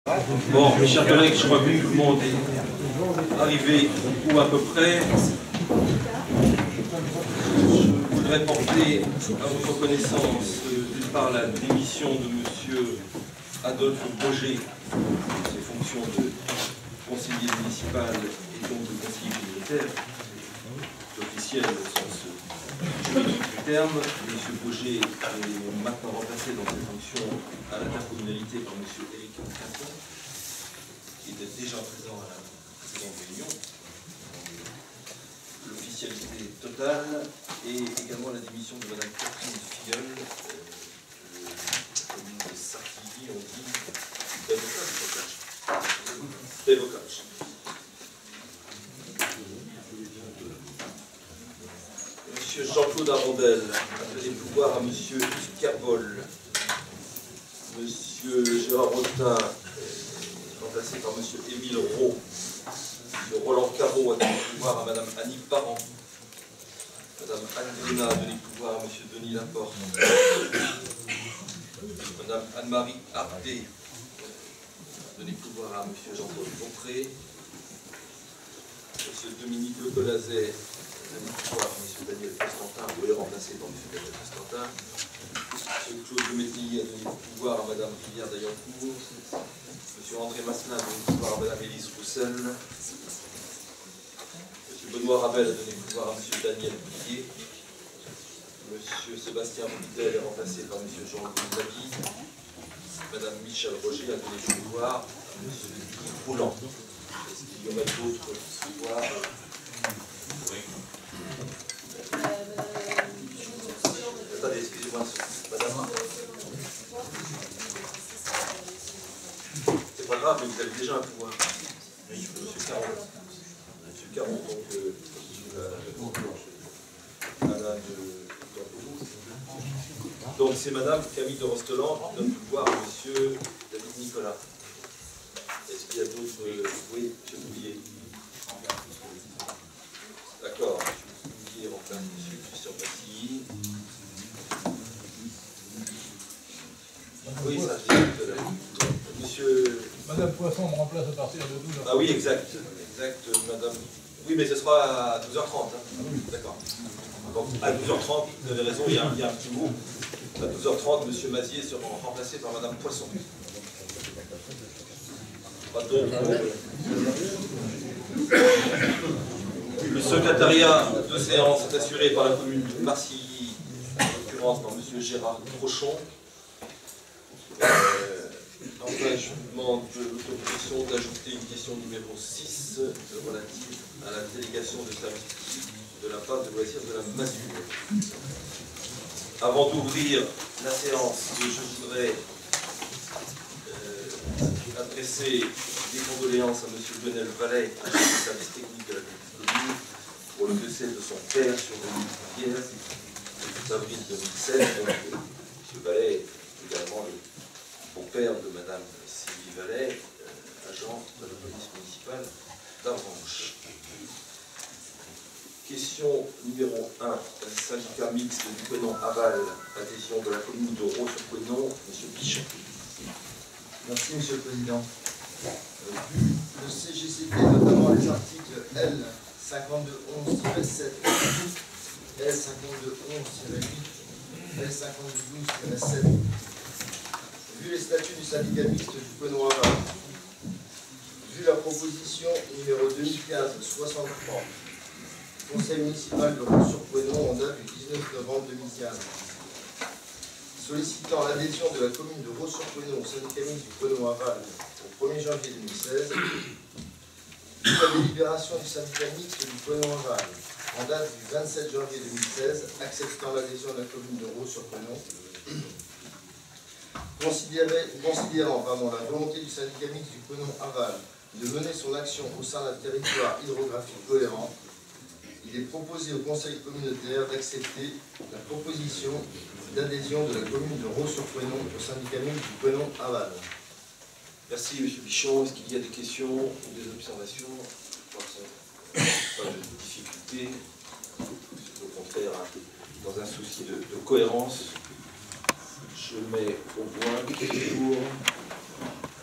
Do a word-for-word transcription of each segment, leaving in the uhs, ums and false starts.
Bon, mes chers collègues, je crois que tout le monde est arrivé ou à peu près. Je voudrais porter à votre connaissance, d'une part, la démission de M. Adolphe Boger de ses fonctions de conseiller municipal et donc de conseiller communautaire, officiel au sens juridique du terme. M. Boger est maintenant remplacé dans ses fonctions à l'intercommunalité par M. Éric Canton, qui était déjà présent à la précédente réunion. L'officialité totale et également la démission de Mme Catherine Filleul, euh, la commune de Sartivy, on dit Bébocage. Monsieur Jean-Claude Arondel a donné pouvoir à Monsieur Capol. Monsieur Gérard Rotin, remplacé par Monsieur Émile Roux. Monsieur Roland Carreau a donné pouvoir à Madame Annie Parent. Madame Anne Bruna a donné pouvoir à Monsieur Denis Laporte. Madame Anne-Marie Ardé a donné pouvoir à Monsieur Jean-Paul Beaupré. Monsieur Dominique Le Colazet a donné pouvoir à Monsieur Daniel Constantin, vous l'avez remplacé par Monsieur Daniel Constantin. Monsieur Claude de Métilly a donné pouvoir à Madame Rivière d'Ayancourt. Monsieur André Masselin a donné pouvoir à Madame Élise Roussel. Monsieur Benoît Rabel a donné pouvoir à Monsieur Daniel Bouillet. Monsieur Sébastien Rouvidel est remplacé par Monsieur Jean-Louis Lagui. Madame Michel Roger a donné pouvoir à Monsieur Guy Rouland. Est-ce qu'il y aurait d'autres pouvoirs? Attendez, excusez-moi, madame. C'est pas grave, mais vous avez déjà un pouvoir. Oui, Monsieur Caron. Monsieur Caron, donc, euh, Madame de... Donc c'est Madame Camille de Rostelan qui donne pouvoir à Monsieur David Nicolas. Est-ce qu'il y a d'autres... Euh, oui, Monsieur Bouillet. D'accord, Monsieur Bouillet remplace Monsieur Christian Patilly. Oui, ça je disais tout à l'heure. Monsieur... Madame Poisson me remplace à partir de douze heures. Ah oui, exact. Exact, Madame... Oui, mais ce sera à douze heures trente. Hein. D'accord. Donc, à douze heures trente, vous avez raison, il y a, il y a un petit mot. À douze heures trente, M. Mazier sera remplacé par Mme Poisson. Pas d'autres. Le secrétariat de séance est assuré par la commune de Marcilly, en l'occurrence par M. Gérard Crochon. Euh, enfin, je vous demande l'autorisation d'ajouter une question numéro six relative à la délégation de service public de la part de loisirs de la Masure. Avant d'ouvrir la séance, je voudrais euh, adresser des condoléances à M. Lionel Vallet, chef du service technique de la commune, pour le décès de son père survenu hier, le avril deux mille seize. Donc, euh, M. Vallet est également le beau-père de Mme Sylvie Vallet, euh, agent de la police municipale d'Avranches. Question numéro un, syndicat mixte du Couesnon Aval, adhésion de la commune de Raux-sur-Couesnon, M. Bichon. Merci, M. le Président. Le C G C T, notamment les articles L cinquante-deux onze tiret sept, L cinquante-deux onze tiret huit, L cinquante-deux douze tiret sept, vu les statuts du syndicat mixte du Couesnon Aval, vu la proposition numéro deux mille quinze soixante-trois, Conseil municipal de Raux-sur-Couesnon en date du dix-neuf novembre deux mille quinze, sollicitant l'adhésion de la commune de Raux-sur-Couesnon au syndicat mixte du Couesnon Aval au premier janvier deux mille seize, la délibération du syndicat mixte du Couesnon Aval en date du vingt-sept janvier deux mille seize, acceptant l'adhésion de la commune de Raux-sur-Couesnon, considérant pardon, la volonté du syndicat mixte du Couesnon Aval de mener son action au sein d'un territoire hydrographique cohérent, il est proposé au conseil communautaire d'accepter la proposition d'adhésion de la commune de Raux-sur-Couesnon au syndicat mixte du Couesnon Aval. Merci, M. Bichon. Est-ce qu'il y a des questions ou des observations? Je crois que pas de difficulté. Au contraire, dans un souci de, de cohérence, je mets au point toujours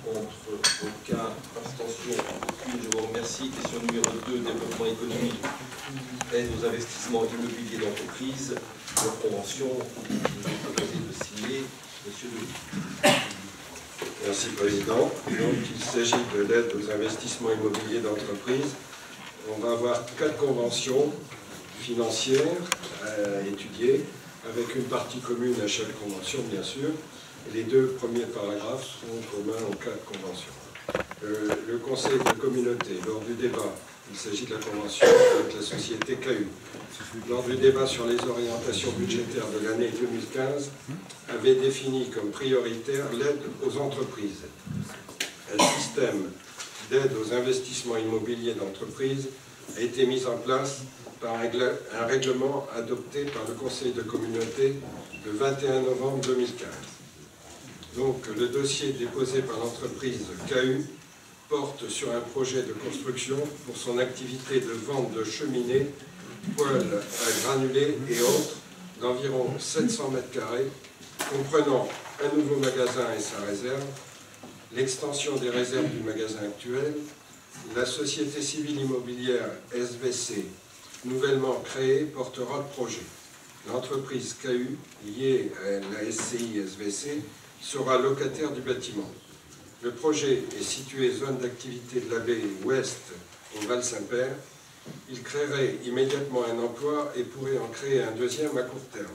contre, aucun, abstention, aucune, je vous remercie. Question numéro deux, développement économique, aide aux investissements immobiliers d'entreprise. Leur convention, je vais proposer de signer, Monsieur Delis. Merci Président. Donc il s'agit de l'aide aux investissements immobiliers d'entreprise. On va avoir quatre conventions financières à étudier, avec une partie commune à chaque convention, bien sûr. Et les deux premiers paragraphes sont communs aux quatre conventions. Euh, le Conseil de communauté, lors du débat, il s'agit de la convention avec la société K U. Lors du débat sur les orientations budgétaires de l'année deux mille quinze, avait défini comme prioritaire l'aide aux entreprises. Un système d'aide aux investissements immobiliers d'entreprise a été mis en place par un règlement adopté par le Conseil de communauté le vingt et un novembre deux mille quinze. Donc, le dossier déposé par l'entreprise K U porte sur un projet de construction pour son activité de vente de cheminées, poêles à granulés et autres d'environ sept cents mètres carrés, comprenant un nouveau magasin et sa réserve, l'extension des réserves du magasin actuel, la société civile immobilière S V C, nouvellement créée, portera le projet. L'entreprise K U, liée à la S C I S V C, sera locataire du bâtiment. Le projet est situé zone d'activité de la baie ouest au Val-Saint-Père. Il créerait immédiatement un emploi et pourrait en créer un deuxième à court terme.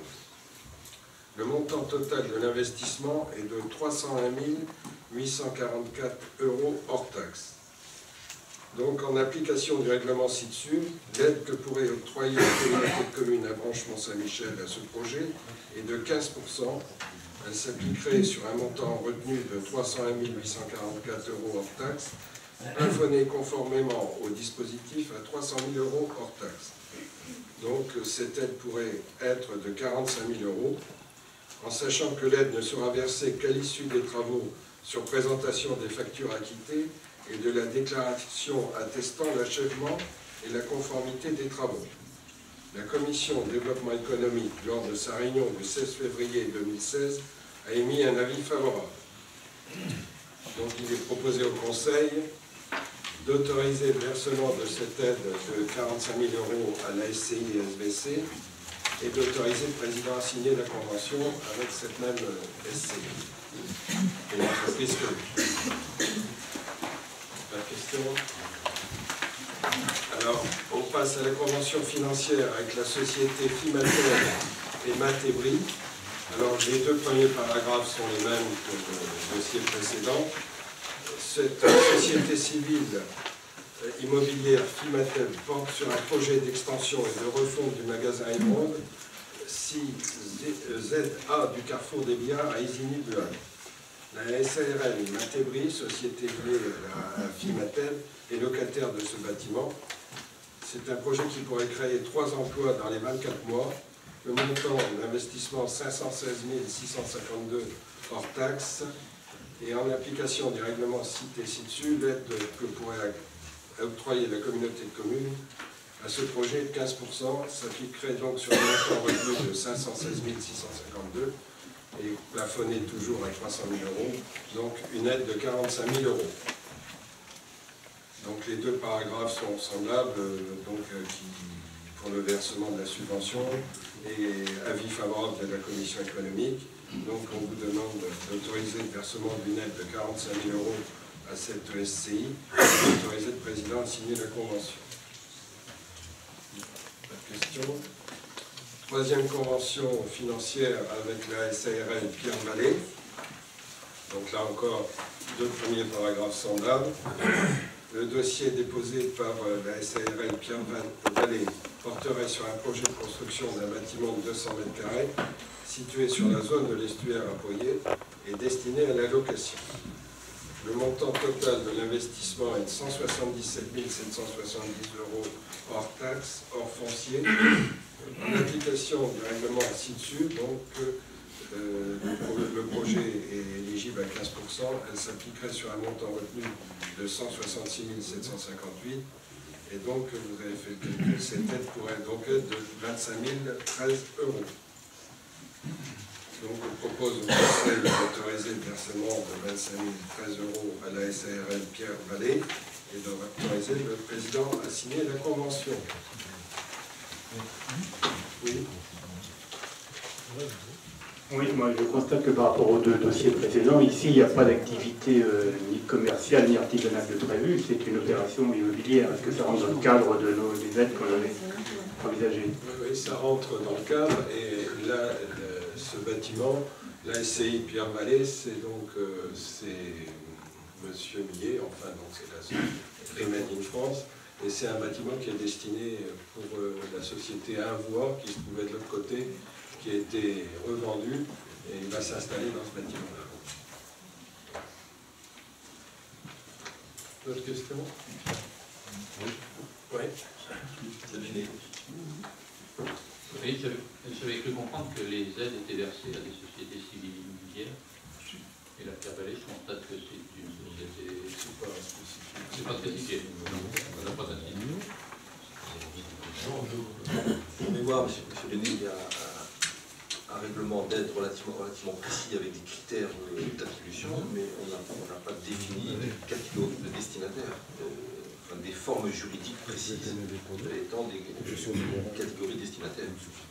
Le montant total de l'investissement est de trois cent un mille huit cent quarante-quatre euros hors taxes. Donc, en application du règlement ci-dessus, l'aide que pourrait octroyer la communauté de communes à Branche Mont-Saint-Michel à ce projet est de quinze pour cent. Elle s'appliquerait sur un montant retenu de trois cent un mille huit cent quarante-quatre euros hors taxes, plafonné conformément au dispositif à trois cent mille euros hors taxes. Donc, cette aide pourrait être de quarante-cinq mille euros, en sachant que l'aide ne sera versée qu'à l'issue des travaux sur présentation des factures acquittées et de la déclaration attestant l'achèvement et la conformité des travaux. La Commission développement économique, lors de sa réunion du seize février deux mille seize, a émis un avis favorable. Donc il est proposé au Conseil d'autoriser le versement de cette aide de quarante-cinq mille euros à la S C I et S V C et d'autoriser le Président à signer la convention avec cette même S C I. Et l'entreprise que... Pas de questions ? Alors, on passe à la convention financière avec la société Fimatel et Matébri. Alors, les deux premiers paragraphes sont les mêmes que le dossier précédent. Cette société civile immobilière Fimatel porte sur un projet d'extension et de refonte du magasin Emeraude six Z A du Carrefour des Biards à Isigny-Bual. La S A R L Matébri, société liée à Fimatel, est locataire de ce bâtiment. C'est un projet qui pourrait créer trois emplois dans les vingt-quatre mois. Le montant d'investissement cinq cent seize mille six cent cinquante-deux hors taxes. Et en application du règlement cité ci-dessus, l'aide que pourrait octroyer la communauté de communes à ce projet de quinze pour cent s'appliquerait donc sur un montant revenu de cinq cent seize mille six cent cinquante-deux et plafonné toujours à trois cent mille euros, donc une aide de quarante-cinq mille euros. Donc les deux paragraphes sont semblables, donc, qui, pour le versement de la subvention et avis favorable de la Commission économique. Donc on vous demande d'autoriser le versement d'une aide de quarante-cinq mille euros à cette S C I et d'autoriser le Président à signer la convention. Pas de questions. Troisième convention financière avec la S A R L Pierre Vallée. Donc là encore, deux premiers paragraphes semblables. Le dossier déposé par la S A R L Pierre Vallée porterait sur un projet de construction d'un bâtiment de deux cents mètres carrés situé sur la zone de l'estuaire à Poyer et destiné à la location. Le montant total de l'investissement est de cent soixante-dix-sept mille sept cent soixante-dix euros hors taxes, hors foncier. En application du règlement ci-dessus, donc euh, le projet est éligible à quinze pour cent, elle s'appliquerait sur un montant retenu de cent soixante-six mille sept cent cinquante-huit, et donc vous avez fait le calcul, cette aide pourrait donc être de vingt-cinq mille treize euros. Donc on propose au Conseil d'autoriser le versement de vingt-cinq mille treize euros à la S A R L Pierre Vallée et d'autoriser le président à signer la convention. Oui. Oui, moi je constate que par rapport aux deux dossiers précédents, ici il n'y a pas d'activité euh, ni commerciale ni artisanale de prévu, c'est une opération immobilière. Est-ce que ça rentre dans le cadre de nos des aides qu'on avait envisagées? Oui, oui, ça rentre dans le cadre et là, le, ce bâtiment, la S C I Pierre Vallée, c'est donc euh, c'est Monsieur Millet, enfin donc c'est la société Made in France, et c'est un bâtiment qui est destiné pour euh, la société Invoie qui se trouvait de l'autre côté, qui a été revendu et il va s'installer dans ce bâtiment-là. D'autres questions? Oui. Oui. Oui, j'avais cru comprendre que les aides étaient versées à des sociétés civiles immobilières. Et la Pierre Vallée, je constate que c'est une société. C'est pas spécifié. C'est pas spécifié. On n'a pas d'indice. Vous pouvez voir, monsieur Béné, il y a un règlement d'aide relativement, relativement précis avec des critères d'attribution, mais on n'a pas défini de catégorie de destinataires, euh, enfin, des formes juridiques précises étant des, des catégories destinataires.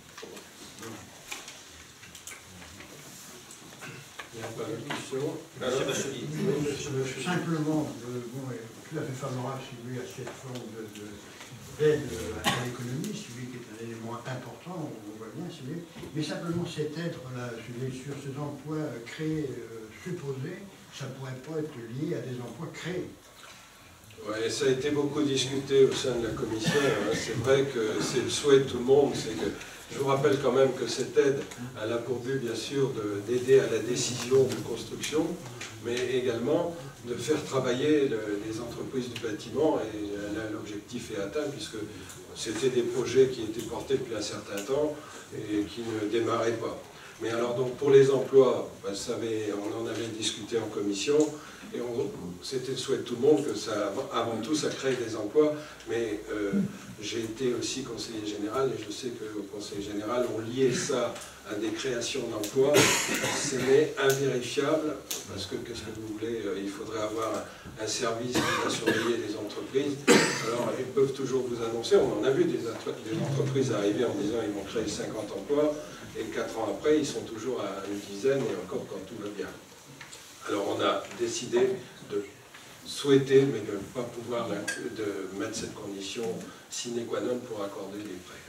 Il n'y a pas de question. Monsieur Bachelier. Simplement, euh, bon, tout à fait favorable, si vous voulez, à cette forme de, de d'aide à l'économie, si vous voulez, qui est un élément important, on voit bien, si vous voulez. Mais simplement, cette aide-là, sur ces emplois créés, euh, supposés, ça ne pourrait pas être lié à des emplois créés. Oui, ça a été beaucoup discuté au sein de la commission. Hein. C'est vrai que c'est le souhait de tout le monde. C'est que, je vous rappelle quand même que cette aide, elle a pour but, bien sûr, d'aider à la décision de construction, mais également de faire travailler le, les entreprises du bâtiment. Et là, l'objectif est atteint, puisque c'était des projets qui étaient portés depuis un certain temps et qui ne démarraient pas. Mais alors, donc, pour les emplois, ben, vous savez, on en avait discuté en commission, et c'était le souhait de tout le monde que ça, avant tout, ça crée des emplois. Mais euh, j'ai été aussi conseiller général, et je sais qu'au conseil général, on liait ça à des créations d'emplois. C'est invérifiable, parce que, qu'est-ce que vous voulez, il faudrait avoir un service qui va surveiller les entreprises. Alors, ils peuvent toujours vous annoncer, on en a vu des, des entreprises arriver en disant ils vont créer cinquante emplois, et quatre ans après, ils sont toujours à une dizaine, et encore quand tout va bien. Alors on a décidé de souhaiter, mais de ne pas pouvoir de mettre cette condition sine qua non pour accorder les prêts.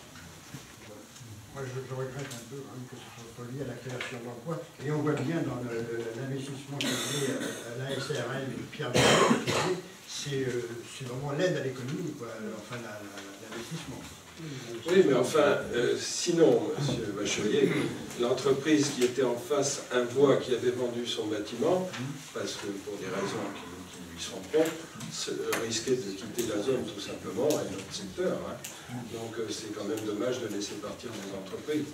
Moi, je, je regrette un peu hein, que ce soit lié à la création d'emplois. Et on voit bien dans l'investissement qui est lié à la S R L, Pierre Vallée, c'est euh, vraiment l'aide à l'économie, enfin l'investissement. Oui, mais enfin, euh, sinon, monsieur Bachelier, l'entreprise qui était en face, Invoie, qui avait vendu son bâtiment, parce que pour des raisons qui, qui lui sont propres, risquait de quitter la zone tout simplement et notre secteur. Hein. Donc euh, c'est quand même dommage de laisser partir des entreprises.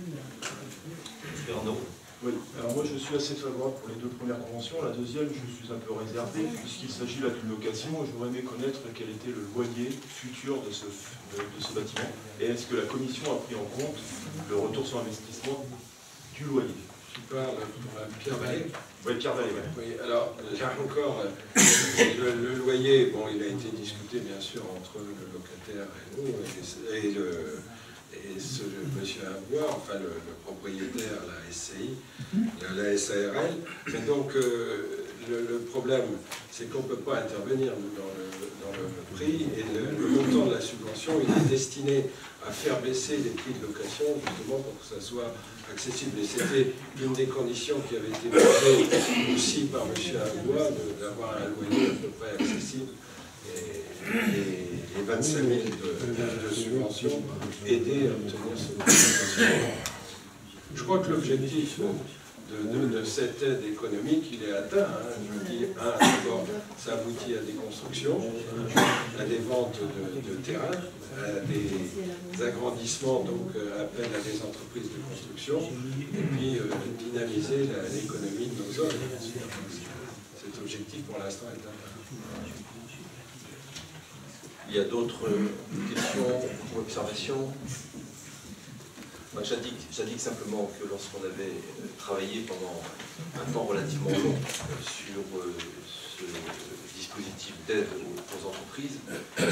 Fernand. Oui, alors moi je suis assez favorable pour les deux premières conventions. La deuxième, je suis un peu réservé, puisqu'il s'agit là d'une location. J'aurais aimé connaître quel était le loyer futur de ce, de, de ce bâtiment. Et est-ce que la commission a pris en compte le retour sur investissement du loyer? Tu parles pour la Pierre Vallée? Oui, Pierre Vallée, oui. Oui, alors, là encore, le, le loyer, bon, il a été discuté bien sûr entre le locataire et nous, et, et le... Et ce monsieur Invoie, enfin le, le propriétaire, la S C I, la S A R L. Mais donc euh, le, le problème, c'est qu'on ne peut pas intervenir dans le, dans le prix, et le, le montant de la subvention, il est destiné à faire baisser les prix de location, justement pour que ça soit accessible. Et c'était une des conditions qui avait été posée aussi par monsieur Invoie, d'avoir un loyer à peu près accessible. Et, et, et vingt-cinq mille de, de, de subventions, aider à obtenir cette subvention. Je crois que l'objectif de, de, de cette aide économique, il est atteint. Hein. Je dis, un, d'abord, ça aboutit à des constructions, à des ventes de, de terrain, à des agrandissements, donc appel à des entreprises de construction, et puis euh, dynamiser l'économie de nos zones. Cet objectif, pour l'instant, est atteint. Il y a d'autres questions ou observations? Moi, j'indique, j'indique simplement que lorsqu'on avait travaillé pendant un temps relativement long sur euh, ce dispositif d'aide aux, aux entreprises, euh,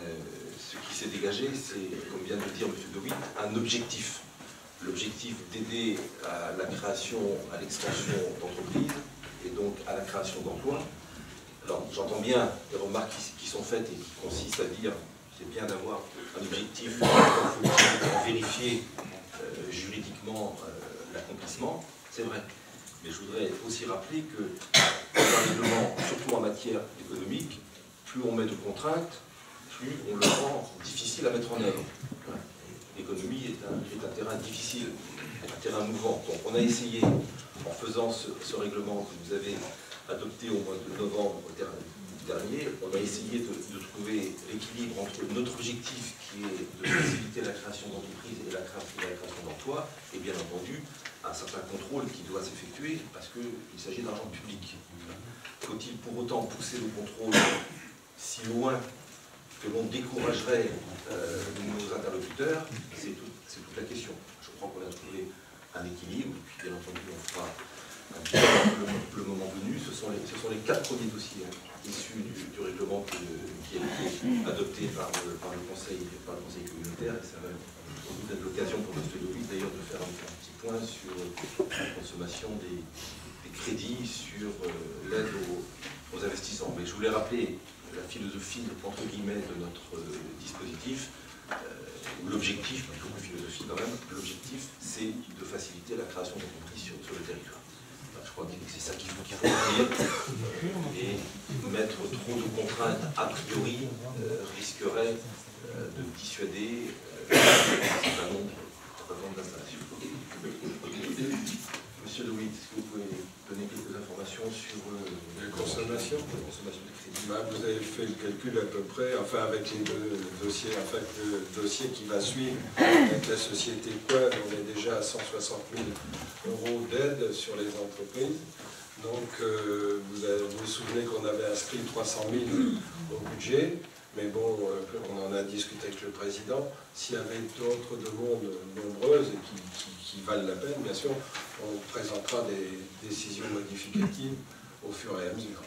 ce qui s'est dégagé, c'est, comme vient de le dire M. De Witt, un objectif. L'objectif d'aider à la création, à l'extension d'entreprises et donc à la création d'emplois. Alors, j'entends bien les remarques qui, qui sont faites et qui consistent à dire c'est bien d'avoir un objectif, il faut vérifier euh, juridiquement euh, l'accomplissement, c'est vrai. Mais je voudrais aussi rappeler que dans un règlement, surtout en matière économique, plus on met de contraintes, plus on le rend difficile à mettre en œuvre. L'économie est un, est un terrain difficile, un terrain mouvant. Donc on a essayé, en faisant ce, ce règlement que vous avez adopté au mois de novembre dernier, on a essayé de, de trouver l'équilibre entre notre objectif qui est de faciliter la création d'entreprises et la création, la création d'emplois, et bien entendu un certain contrôle qui doit s'effectuer parce qu'il s'agit d'argent public. Faut-il pour autant pousser le contrôle si loin que l'on découragerait euh, nos interlocuteurs? C'est tout, c'est toute la question. Je crois qu'on a trouvé un équilibre, et puis bien entendu on fera un bilan le, le moment venu. Ce sont les, ce sont les quatre premiers dossiers hein, issus du, du règlement que, qui a été adopté par le, par, le conseil, par le Conseil communautaire, et ça va être l'occasion pour M. De Witt d'ailleurs de faire un, un petit point sur la consommation des, des crédits, sur euh, l'aide aux, aux investisseurs. Mais je voulais rappeler la philosophie, entre guillemets, de notre euh, dispositif, euh, l'objectif, plutôt que philosophie quand même, l'objectif, c'est de faciliter la création d'entreprises sur, sur le territoire. Enfin, je crois que c'est ça qu'il faut qu'il faut dire. Et mettre trop de contraintes a priori euh, risquerait euh, de dissuader euh, un certain nombre, nombre d'installations. Monsieur De Witt, est-ce que vous pouvez donner quelques informations sur euh, la consommation, la consommation de crédit? Bah, vous avez fait le calcul à peu près, enfin avec les deux dossiers, en fait le dossier qui va suivre avec la société Quad, on est déjà à cent soixante mille euros d'aide sur les entreprises. Donc euh, vous, avez, vous vous souvenez qu'on avait inscrit trois cent mille au budget. Mais bon, on en a discuté avec le président. S'il y avait d'autres demandes nombreuses et qui, qui, qui valent la peine, bien sûr, on présentera des décisions modificatives au fur et à mesure.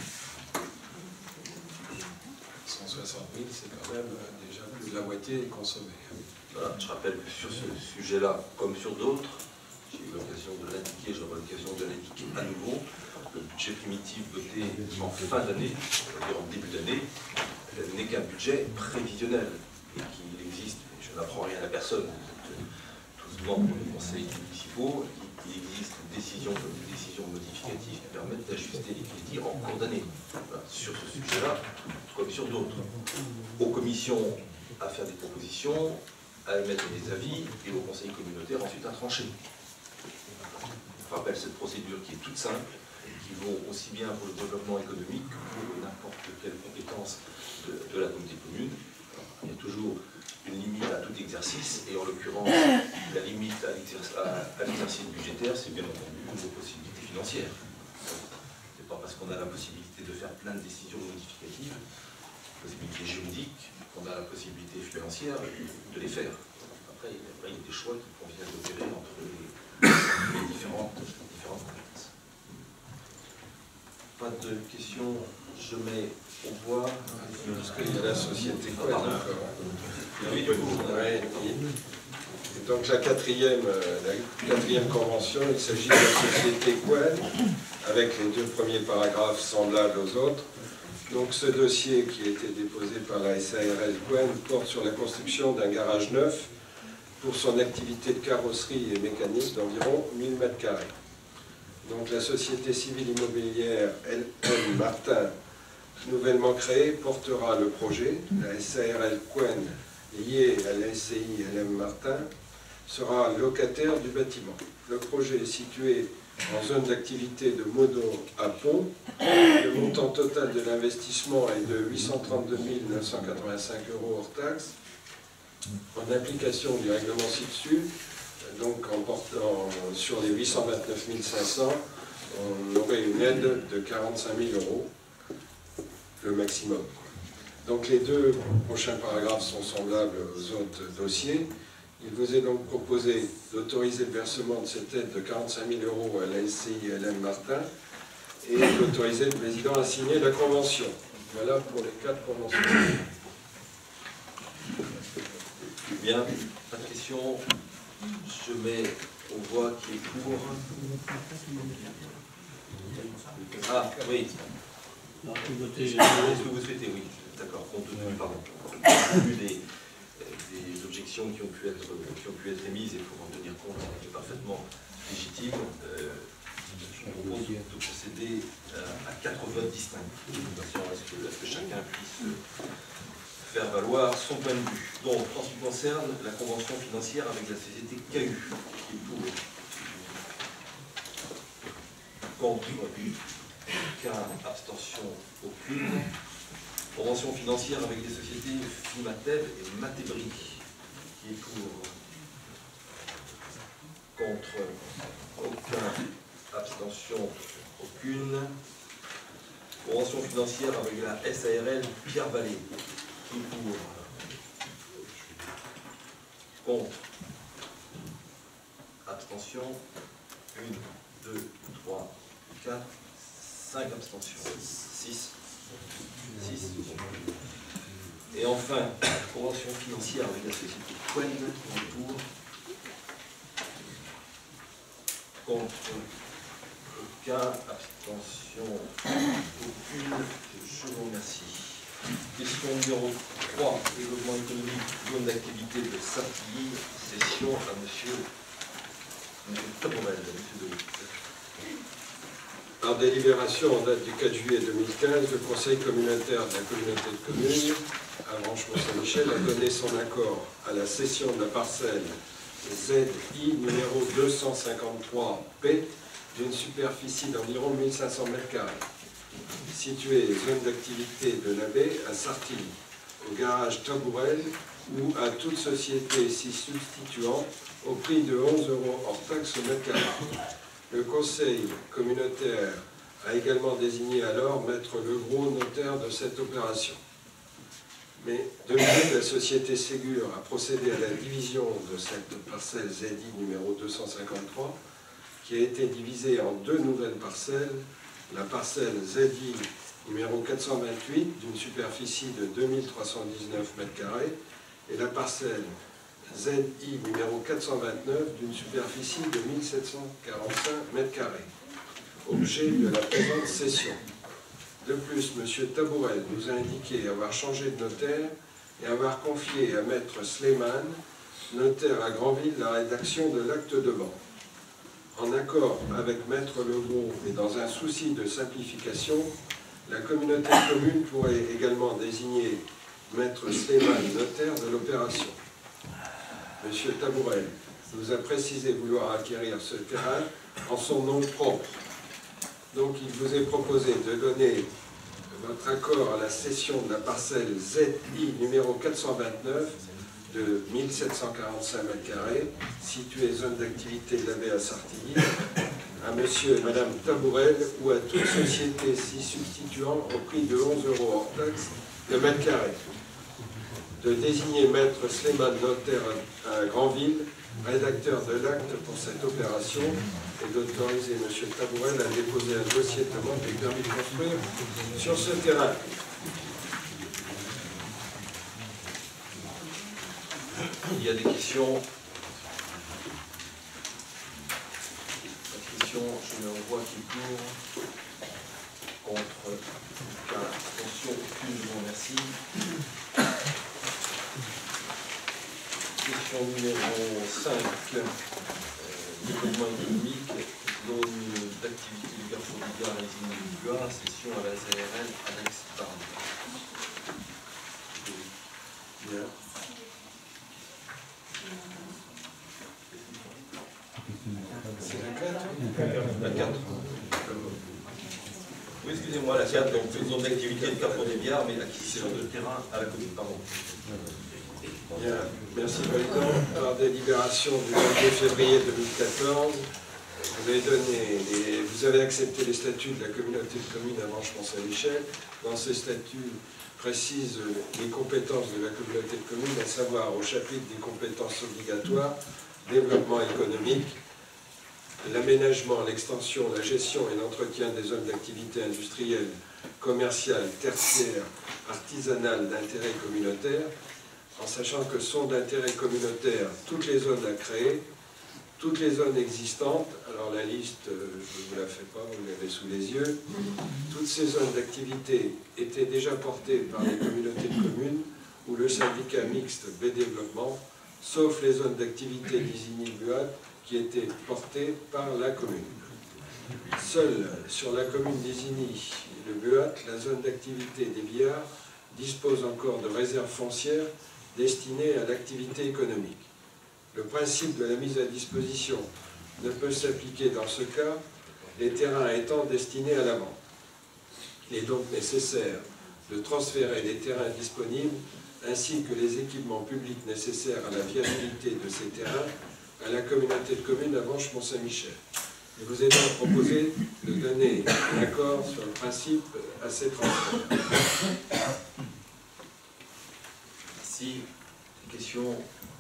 cent soixante mille, c'est quand même déjà plus de la moitié consommée. Voilà, je rappelle que sur ce sujet-là, comme sur d'autres, j'ai eu l'occasion de l'indiquer, j'aurai l'occasion de l'indiquer à nouveau, le budget primitif voté en fin d'année, c'est-à-dire en début d'année, n'est qu'un budget prévisionnel et qu'il existe, je n'apprends rien à personne, vous êtes tous membres des conseils municipaux, il existe des décisions comme des décisions modificatives qui permettent d'ajuster les crédits en cours d'année. Voilà, sur ce sujet-là, comme sur d'autres. Aux commissions à faire des propositions, à émettre des avis, et au conseil communautaire ensuite à trancher. Je rappelle cette procédure qui est toute simple, qui vaut aussi bien pour le développement économique que pour n'importe quelle compétence de, de la communauté commune. Il y a toujours une limite à tout exercice, et en l'occurrence, la limite à l'exercice budgétaire, c'est bien entendu nos possibilités financières. Ce n'est pas parce qu'on a la possibilité de faire plein de décisions modificatives, possibilités juridiques, qu'on a la possibilité financière de les faire. Après, il y a des choix qui convient d'opérer entre les, les différentes, différentes compétences. Pas de questions, je mets au voix. Parce qu'il y a la société Quad encore. Oui, du coup, ouais. Et donc la quatrième, la quatrième convention, il s'agit de la société Quad, avec les deux premiers paragraphes semblables aux autres. Donc ce dossier qui a été déposé par la S A R L Quen porte sur la construction d'un garage neuf pour son activité de carrosserie et mécanique d'environ mille mètres carrés. Donc la société civile immobilière L M Martin, nouvellement créée, portera le projet. La S A R L Quen, liée à la S C I L M Martin, sera locataire du bâtiment. Le projet est situé en zone d'activité de Mono à Pont. Le montant total de l'investissement est de huit cent trente-deux mille neuf cent quatre-vingt-cinq euros hors taxes. En application du règlement ci-dessus, donc en portant sur les huit cent vingt-neuf mille cinq cents, on aurait une aide de quarante-cinq mille euros, le maximum. Donc les deux prochains paragraphes sont semblables aux autres dossiers. Il vous est donc proposé d'autoriser le versement de cette aide de quarante-cinq mille euros à la S C I L M Martin et d'autoriser le président à signer la convention. Voilà pour les quatre conventions. Bien, pas de questions. Je mets aux voix qui est pour. Ah, oui. Est-ce que vous souhaitez, oui, d'accord, compte tenu, pardon, compte tenu des, des objections qui ont pu être, qui ont pu être émises et pour en tenir compte, c'est parfaitement légitime. Euh, je vous propose de procéder à quatre votes distincts, de façon à ce que, à ce que chacun puisse faire valoir son point de vue. Donc, en ce qui concerne la convention financière avec la société K U, qui est pour, contre, aucun, abstention aucune. Convention financière avec les sociétés Fimatel et Matébri, qui est pour, contre, aucun, abstention aucune. Convention financière avec la S A R L Pierre Vallée, qui est pour, contre, abstention, une, deux, trois, quatre, cinq abstentions, six, six. Et enfin, convention financière avec la société Quen, qui est pour, contre, aucun, abstention, aucune. Je vous remercie. Question numéro trois, développement économique, zone d'activité de Sartilly, session à monsieur, monsieur Taborel, monsieur Denis. Par délibération en date du quatre juillet deux mille quinze, le Conseil communautaire de la communauté de communes à Branche-Mont-Saint-Michel a donné son accord à la cession de la parcelle Z I numéro deux cent cinquante-trois P d'une superficie d'environ mille cinq cents mètres carrés, située zone d'activité de la baie à Sartilly, au garage Tabourel ou à toute société s'y substituant au prix de onze euros hors taxe au mètre carré. Le Conseil communautaire a également désigné alors Maître Legros, notaire de cette opération. Mais depuis, la société Ségur a procédé à la division de cette parcelle Z I numéro deux cent cinquante-trois, qui a été divisée en deux nouvelles parcelles, la parcelle Z I numéro quatre cent vingt-huit d'une superficie de deux mille trois cent dix-neuf mètres carrés et la parcelle Z I numéro quatre cent vingt-neuf d'une superficie de mille sept cent quarante-cinq mètres carrés, objet de la présente cession. De plus, M. Tabourel nous a indiqué avoir changé de notaire et avoir confié à Maître Sleiman, notaire à Granville, la rédaction de l'acte de vente. En accord avec Maître Legros et dans un souci de simplification, la communauté commune pourrait également désigner Maître Sleiman, notaire de l'opération. M. Tabourel nous a précisé vouloir acquérir ce terrain en son nom propre. Donc il vous est proposé de donner votre accord à la cession de la parcelle Z I numéro quatre cent vingt-neuf de mille sept cent quarante-cinq mètres carrés, située zone d'activité de la baie à Sartilly, à M. et Mme Tabourel ou à toute société s'y substituant au prix de onze euros hors taxe le mètre carré. De désigner Maître Sleiman, notaire à Granville, rédacteur de l'acte pour cette opération, et d'autoriser M. Tabourel à déposer un dossier de demande et permis de construire sur ce terrain. Il y a des questions. La question, je mets en voix qui est pour, contre, aucun, abstention, aucune, je vous remercie. Question numéro cinq, euh, développement économique, zone d'activité du Carrefour du Gard et les îles du Gard, session à la S A R L, Alex Parle. Bien. C'est la quatre. La quatre. Oui, excusez-moi, la quatre, donc une zone d'activité de Carrefour des Biards, mais acquisition de terrain à la commune, pardon. Bien, merci Président. Par délibération du vingt-deux février deux mille quatorze, vous avez, donné les, vous avez accepté les statuts de la communauté de communes à Branche-Mont-Saint-Michel. Dans ces statuts, précise les compétences de la communauté de communes, à savoir au chapitre des compétences obligatoires, développement économique, l'aménagement, l'extension, la gestion et l'entretien des zones d'activité industrielle, commerciale, tertiaire, artisanale d'intérêt communautaire, en sachant que sont d'intérêt communautaire toutes les zones à créer, toutes les zones existantes, alors la liste, je ne vous la fais pas, vous l'avez sous les yeux, toutes ces zones d'activité étaient déjà portées par les communautés de communes ou le syndicat mixte B-Développement, sauf les zones d'activité d'Isigny-Buat qui étaient portées par la commune. Seule sur la commune d'Isigny et le Buat, la zone d'activité des Biards dispose encore de réserves foncières destinées à l'activité économique. Le principe de la mise à disposition ne peut s'appliquer dans ce cas, les terrains étant destinés à la vente. Il est donc nécessaire de transférer les terrains disponibles ainsi que les équipements publics nécessaires à la viabilité de ces terrains à la communauté de communes Avenches-Mont-Saint-Michel. Il vous est donc proposé de donner un accord sur le principe à ces transferts. Merci. Des questions?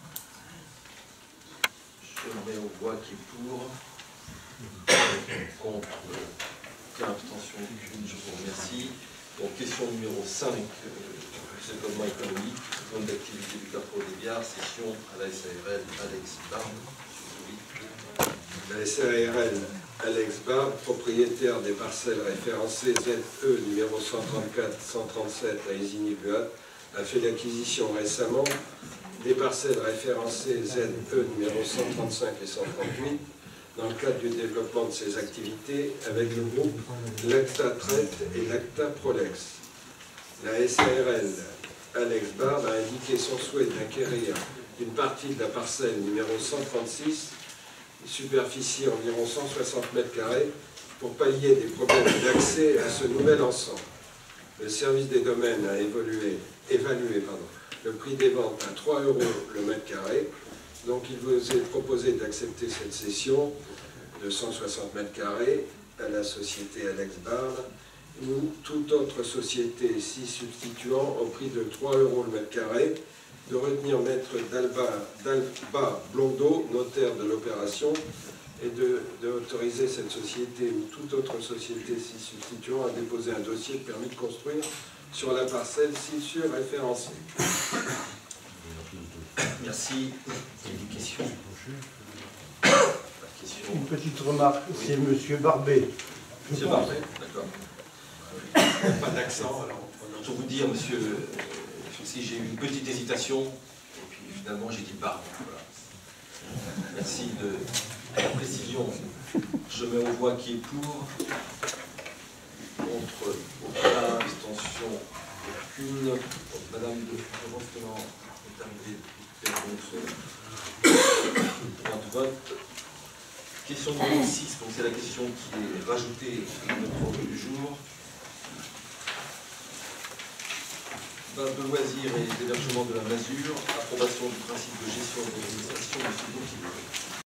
Je mets aux voix qui est pour, contre, aucune abstention, aucune, je vous remercie. Donc question numéro cinq, euh, développement économique, zone d'activité du Carrefour des Biards, session à la S A R L Alex Barbe. La S A R L Alex Barbe, propriétaire des parcelles référencées Z E numéro cent trente-quatre cent trente-sept à Isigny-Buat, a fait l'acquisition récemment des parcelles référencées Z E numéro cent trente-cinq et cent trente-huit dans le cadre du développement de ses activités avec le groupe Lacta Traite et Lacta Prolex. La S A R L Alex Barbe a indiqué son souhait d'acquérir une partie de la parcelle numéro cent trente-six, superficie environ cent soixante mètres carrés, pour pallier des problèmes d'accès à ce nouvel ensemble. Le service des domaines a évolué, évalué pardon, le prix des ventes à trois euros le mètre carré. Donc il vous est proposé d'accepter cette cession de cent soixante mètres carrés à la société Alex Barbe ou toute autre société s'y substituant au prix de trois euros le mètre carré, de retenir maître d'Alba d'Alba Blondeau, notaire de l'opération, et de, de autoriser cette société ou toute autre société s'y substituant à déposer un dossier de permis de construire sur la parcelle ci-dessus référencée. Merci. Il y a des questions? Question. Une petite remarque, oui. C'est Monsieur Barbet. Monsieur Barbet, d'accord. Pas d'accent, alors. Pour vous dire, monsieur, si j'ai eu une petite hésitation, et puis finalement j'ai dit Barbe. Voilà. Merci de la précision. Je mets aux voix qui est pour, contre, aucun, abstention, aucune. Donc, Madame de Rostelan est arrivée pour point de vote. Question numéro six, donc c'est la question qui est rajoutée à notre ordre du jour. Bain de loisirs et d'hébergement de la Masure, approbation du principe de gestion et d'organisation de ce document.